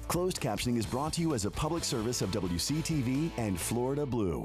Closed captioning is brought to you as a public service of WCTV and Florida Blue.